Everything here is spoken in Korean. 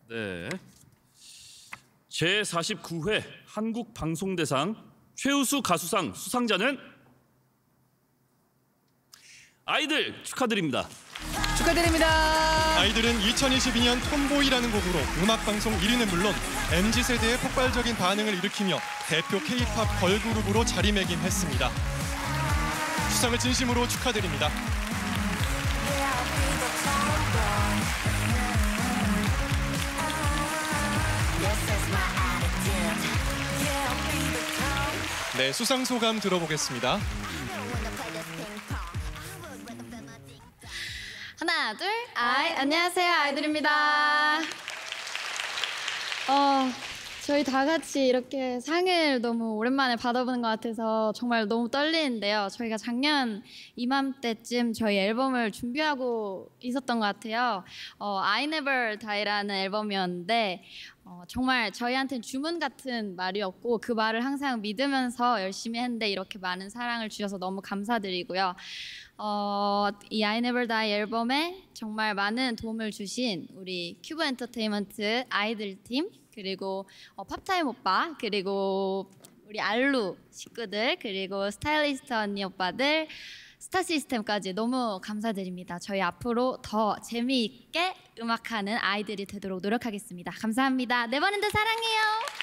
네. 제49회 한국방송대상 최우수 가수상 수상자는 아이들 축하드립니다. 축하드립니다. 아이들은 2022년 톰보이라는 곡으로 음악방송 1위는 물론 MZ세대의 폭발적인 반응을 일으키며 대표 K-팝 걸그룹으로 자리매김했습니다. 수상을 진심으로 축하드립니다. 네, 수상 소감 들어보겠습니다. 하나, 둘, 안녕하세요, 아이들입니다. 저희 다 같이 이렇게 상을 너무 오랜만에 받아보는 것 같아서 정말 너무 떨리는데요. 저희가 작년 이맘때쯤 저희 앨범을 준비하고 있었던 것 같아요. I Never Die라는 앨범이었는데 정말 저희한테는 주문 같은 말이었고 그 말을 항상 믿으면서 열심히 했는데 이렇게 많은 사랑을 주셔서 너무 감사드리고요. 이 I Never Die 앨범에 정말 많은 도움을 주신 우리 큐브 엔터테인먼트 아이들 팀 그리고 팝타임 오빠 그리고 우리 알루 식구들 그리고 스타일리스트 언니 오빠들 스타 시스템까지 너무 감사드립니다. 저희 앞으로 더 재미있게 음악하는 아이들이 되도록 노력하겠습니다. 감사합니다. 네버랜드 사랑해요.